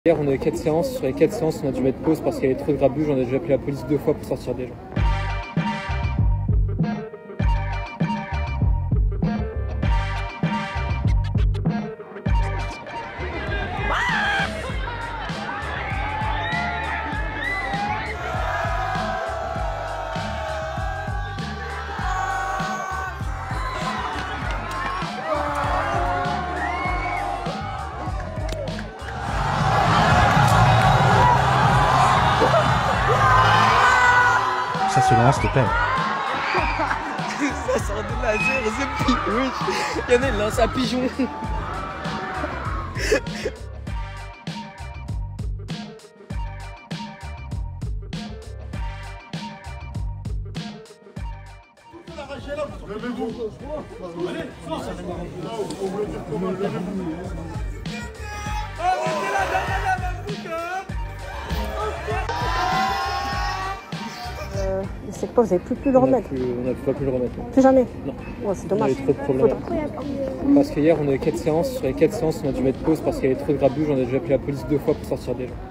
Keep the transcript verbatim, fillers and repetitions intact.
Hier, on a eu quatre séances. Sur les quatre séances, on a dû mettre pause parce qu'il y avait trop de grabuge. On a déjà appelé la police deux fois pour sortir des gens. Ça se lance, s'il te plaît. Ça sort de laser, c'est pire. Oui, il y en a, il lance un pigeon. Euh, c'est quoi, vous avez plus pu le remettre? On n'a pas pu le remettre. Non. Plus jamais? Non. Ouais, c'est On dommage. avait trop de problèmes. Parce qu'hier, on a eu quatre séances. Sur les quatre séances, on a dû mettre pause parce qu'il y avait trop de grabuge. On a déjà appelé la police deux fois pour sortir des gens.